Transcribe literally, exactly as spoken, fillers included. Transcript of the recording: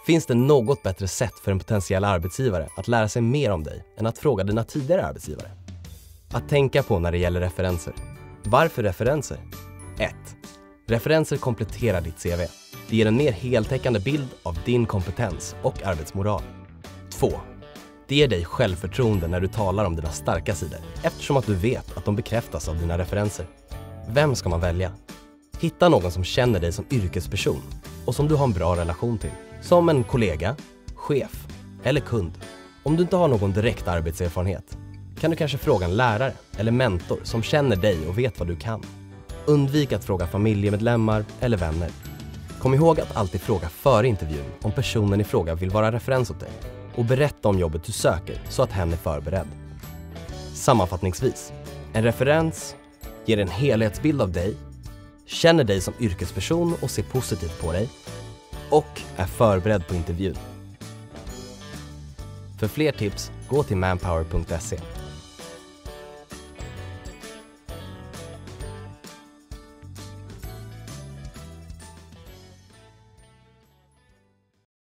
Finns det något bättre sätt för en potentiell arbetsgivare att lära sig mer om dig än att fråga dina tidigare arbetsgivare? Att tänka på när det gäller referenser. Varför referenser? ett. Referenser kompletterar ditt C V. Det ger en mer heltäckande bild av din kompetens och arbetsmoral. två. Det ger dig självförtroende när du talar om dina starka sidor, eftersom att du vet att de bekräftas av dina referenser. Vem ska man välja? Hitta någon som känner dig som yrkesperson och som du har en bra relation till. Som en kollega, chef eller kund. Om du inte har någon direkt arbetserfarenhet kan du kanske fråga en lärare eller mentor som känner dig och vet vad du kan. Undvik att fråga familjemedlemmar eller vänner. Kom ihåg att alltid fråga före intervjun om personen i fråga vill vara referens åt dig. Och berätta om jobbet du söker så att hen är förberedd. Sammanfattningsvis, en referens ger en helhetsbild av dig, känner dig som yrkesperson och ser positivt på dig och är förberedd på intervjun. För fler tips, gå till manpower punkt se.